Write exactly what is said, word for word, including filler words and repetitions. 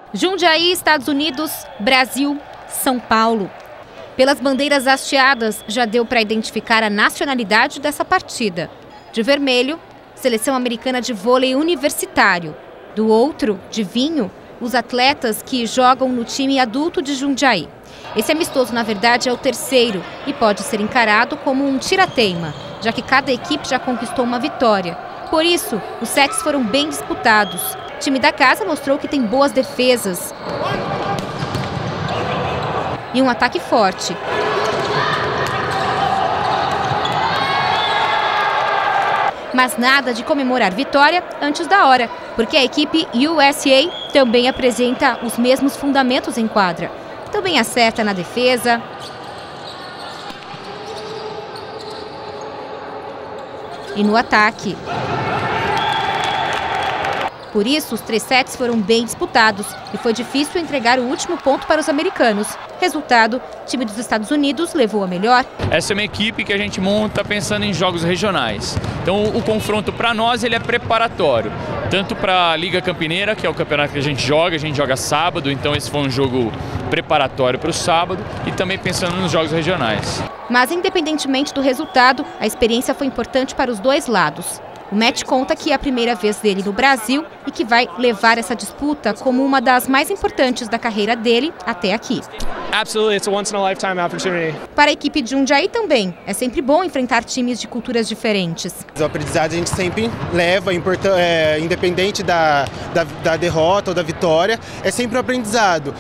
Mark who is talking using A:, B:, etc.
A: Jundiaí, Estados Unidos, Brasil, São Paulo. Pelas bandeiras hasteadas, já deu para identificar a nacionalidade dessa partida. De vermelho, seleção americana de vôlei universitário. Do outro, de vinho, os atletas que jogam no time adulto de Jundiaí. Esse amistoso, na verdade, é o terceiro e pode ser encarado como um tira-teima, já que cada equipe já conquistou uma vitória. Por isso, os sets foram bem disputados. O time da casa mostrou que tem boas defesas e um ataque forte. Mas nada de comemorar vitória antes da hora, porque a equipe U S A também apresenta os mesmos fundamentos em quadra. Também acerta na defesa e no ataque. Por isso, os três sets foram bem disputados e foi difícil entregar o último ponto para os americanos. Resultado, o time dos Estados Unidos levou a melhor.
B: Essa é uma equipe que a gente monta pensando em jogos regionais. Então o confronto para nós ele é preparatório, tanto para a Liga Campineira, que é o campeonato que a gente joga, a gente joga sábado, então esse foi um jogo preparatório para o sábado, e também pensando nos jogos regionais.
A: Mas independentemente do resultado, a experiência foi importante para os dois lados. O Matt conta que é a primeira vez dele no Brasil e que vai levar essa disputa como uma das mais importantes da carreira dele até aqui.
C: Absolutely, it's a once in a lifetime opportunity.
A: Para a equipe de Jundiaí também, é sempre bom enfrentar times de culturas diferentes.
D: O aprendizado a gente sempre leva, é, independente da, da, da derrota ou da vitória, é sempre um aprendizado.